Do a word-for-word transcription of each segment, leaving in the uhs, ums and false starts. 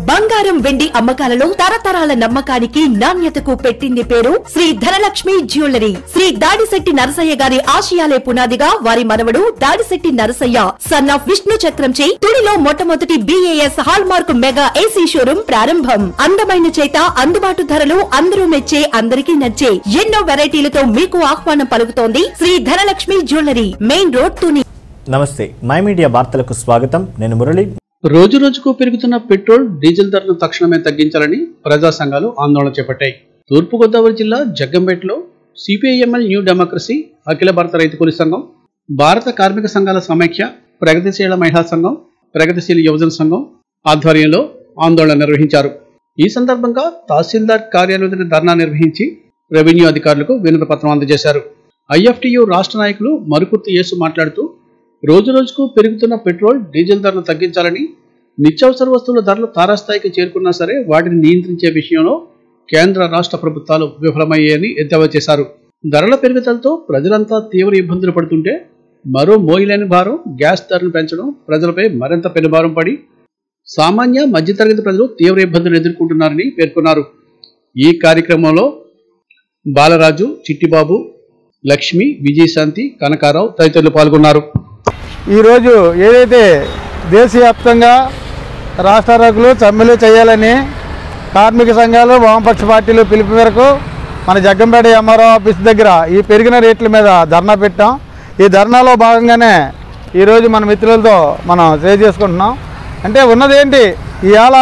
బంగారం వెండి అమ్మకాలలో తరతరాల నమ్మకానికి నాణ్యతకు పెట్టింది పేరు శ్రీ ధనలక్ష్మి జ్యువెలరీ. శ్రీ దాడిశెట్టి నరసయ్య గారి ఆశయాలే పునాదిగా వారి మనవడు దాడిశెట్టి నరసయ్య సన్ ఆఫ్ విష్ణు చక్రంచే తుడిలో మొట్టమొదటి BAS hallmark mega AC showroom ప్రారంభం. అందమైన చేత అందుబాటు ధరలు అందరూ మెచ్చే అందరికీ నచ్చే ఎన్నో వెరైటీలతో మీకు ఆహ్వానం పలుకుతోంది Shri Dhanalakshmi jewellery, main road Tuni. నమస్తే, మై మీడియా వార్తలకు స్వాగతం. నేను మురళి. రోజు రోజుకు పెరుగుతున్న పెట్రోల్ డీజిల్ ధరను తక్షణమే తగ్గించాలని ప్రజా సంఘాలు ఆందోళన చేపట్టాయి. తూర్పుగోదావరి జిల్లా జగ్గంపేటలో CPI ML new democracy, Akhila Bharata Raitu కూలీ సంఘం, భారత కార్మిక సంఘాల సమైక్య, ప్రగతిశీల మహిళా సంఘం, ప్రగతిశీల యువజన సంఘం ఆధ్వర్యంలో ఆందోళన నిర్వహించారు. ఈ సందర్భంగా తహసీల్దార్ కార్యాలయం ధర్నా నిర్వహించి రెవెన్యూ అధికారులకు వినతి పత్రం అందజేశారు. ఐఎఫ్టియు రాష్ట్ర నాయకులు మరుకుర్తి యేసు మాట్లాడుతూ రోజు రోజుకు పెరుగుతున్న పెట్రోల్ డీజిల్ ధరలు తగ్గించాలని, నిత్యావసర వస్తువుల ధరలు తారాస్థాయికి చేరుకున్నా సరే వాటిని నియంత్రించే విషయంలో కేంద్ర రాష్ట్ర ప్రభుత్వాలు విఫలమయ్యాయని ఎద్దేవా చేశారు. ధరల పెరుగుదలతో ప్రజలంతా తీవ్ర ఇబ్బందులు పడుతుంటే మరో మోయలేని భారం గ్యాస్ ధరను పెంచడం ప్రజలపై మరింత పెనుభారం పడి సామాన్య మధ్యతరగతి ప్రజలు తీవ్ర ఇబ్బందులు ఎదుర్కొంటున్నారని పేర్కొన్నారు. ఈ కార్యక్రమంలో బాలరాజు, చిట్టిబాబు, లక్ష్మి, విజయశాంతి, కనకారావు తదితరులు పాల్గొన్నారు. ఈరోజు ఏదైతే దేశవ్యాప్తంగా రాష్ట్రారోగ్యులు సమ్మెలు చేయాలని కార్మిక సంఘాలు, వామపక్ష పార్టీలు పిలుపు మేరకు మన జగ్గంపేట ఎంఆర్ఓ ఆఫీస్ దగ్గర ఈ పెరిగిన రేట్ల మీద ధర్నా పెట్టాం. ఈ ధర్నాలో భాగంగానే ఈరోజు మన మిత్రులతో మనం షేర్ చేసుకుంటున్నాం. అంటే ఉన్నదేంటి, ఇవాళ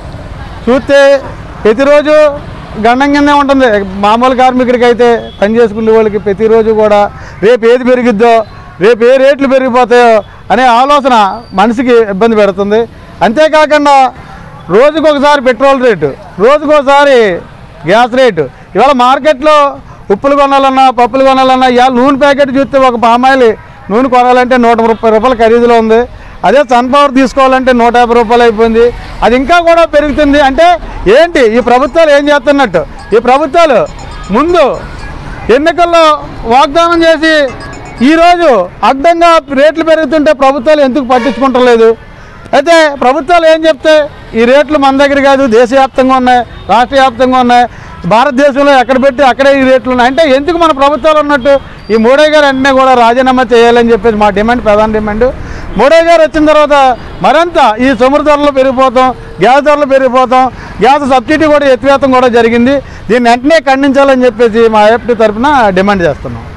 చూస్తే ప్రతిరోజు గండం కిందే ఉంటుంది. మామూలు కార్మికుడికి అయితే పని చేసుకునే వాళ్ళకి ప్రతిరోజు కూడా రేపు ఏది పెరిగిద్దో, రేపు ఏ రేట్లు పెరిగిపోతాయో అనే ఆలోచన మనిషికి ఇబ్బంది పెడుతుంది. అంతేకాకుండా రోజుకొకసారి పెట్రోల్ రేటు, రోజుకోసారి గ్యాస్ రేటు. ఇవాళ మార్కెట్లో ఉప్పులు కొనాలన్నా, పప్పులు కొనాలన్నా, ఇవాళ నూనె ప్యాకెట్ చూస్తే ఒక పామాయిల్ నూనె కొనాలంటే నూట ముప్పై రూపాయల ఖరీదులో ఉంది. అదే సన్ఫ్లవర్ తీసుకోవాలంటే నూట యాభై రూపాయలు అయిపోయింది. అది ఇంకా కూడా పెరుగుతుంది. అంటే ఏంటి, ఈ ప్రభుత్వాలు ఏం చేస్తున్నట్టు? ఈ ప్రభుత్వాలు ముందు ఎన్నికల్లో వాగ్దానం చేసి ఈరోజు అడ్డంగా రేట్లు పెరుగుతుంటే ప్రభుత్వాలు ఎందుకు పట్టించుకుంటలేదు? అయితే ప్రభుత్వాలు ఏం చెప్తే ఈ రేట్లు మన దగ్గర కాదు, దేశవ్యాప్తంగా ఉన్నాయి, రాష్ట్ర వ్యాప్తంగా ఉన్నాయి, భారతదేశంలో ఎక్కడ పెట్టి అక్కడే ఈ రేట్లు ఉన్నాయి. అంటే ఎందుకు మన ప్రభుత్వాలు ఉన్నట్టు? ఈ మోడీ గారు వెంటనే కూడా రాజీనామా చేయాలని చెప్పేసి మా డిమాండ్, ప్రధాన డిమాండ్. మోడీ గారు వచ్చిన తర్వాత మరింత ఈ చమురు ధరలు పెరిగిపోతాం, గ్యాస్ ధరలు పెరిగిపోతాం, గ్యాస్ సబ్సిడీ కూడా ఎత్తివేతం కూడా జరిగింది. దీన్ని వెంటనే ఖండించాలని చెప్పేసి మా ఐఎఫ్టీ తరఫున డిమాండ్ చేస్తున్నాం.